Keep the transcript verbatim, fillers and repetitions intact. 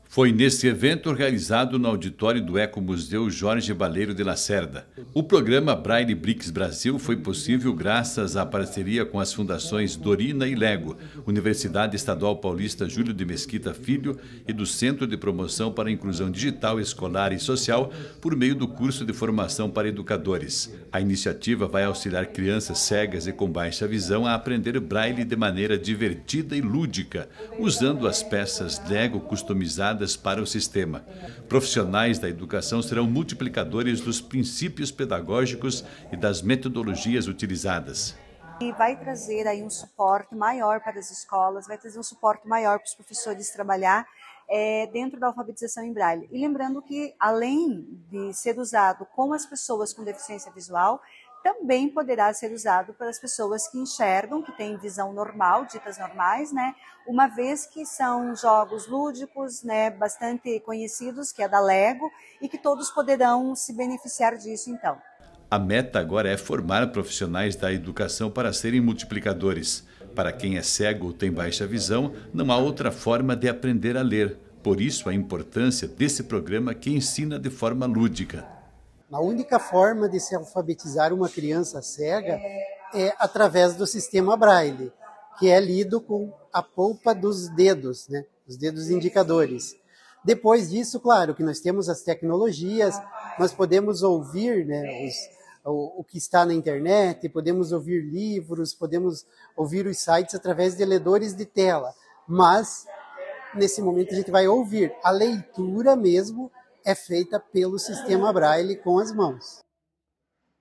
Foi nesse evento realizado no auditório do Ecomuseu Jorge Baleiro de Lacerda. O programa Braille Brix Brasil foi possível graças à parceria com as fundações Dorina e Lego, Universidade Estadual Paulista Júlio de Mesquita Filho e do Centro de Promoção para a Inclusão Digital, Escolar e Social por meio do curso de formação para educadores. A iniciativa vai auxiliar crianças cegas e com baixa visão a aprender Braille de maneira divertida e lúdica, usando as peças Lego customizadas para o sistema. Profissionais da educação serão multiplicadores dos princípios pedagógicos e das metodologias utilizadas. E vai trazer aí um suporte maior para as escolas, vai trazer um suporte maior para os professores trabalhar é, dentro da alfabetização em Braille. E lembrando que, além de ser usado com as pessoas com deficiência visual, também poderá ser usado pelas pessoas que enxergam, que têm visão normal, ditas normais, né? Uma vez que são jogos lúdicos, né, bastante conhecidos, que é da Lego, e que todos poderão se beneficiar disso, então. A meta agora é formar profissionais da educação para serem multiplicadores. Para quem é cego ou tem baixa visão, não há outra forma de aprender a ler. Por isso, a importância desse programa que ensina de forma lúdica. A única forma de se alfabetizar uma criança cega é através do sistema Braille, que é lido com a polpa dos dedos, né? Os dedos indicadores. Depois disso, claro, que nós temos as tecnologias, nós podemos ouvir, né, os, o, o que está na internet, podemos ouvir livros, podemos ouvir os sites através de ledores de tela, mas nesse momento a gente vai ouvir. A leitura mesmo é feita pelo sistema Braille com as mãos.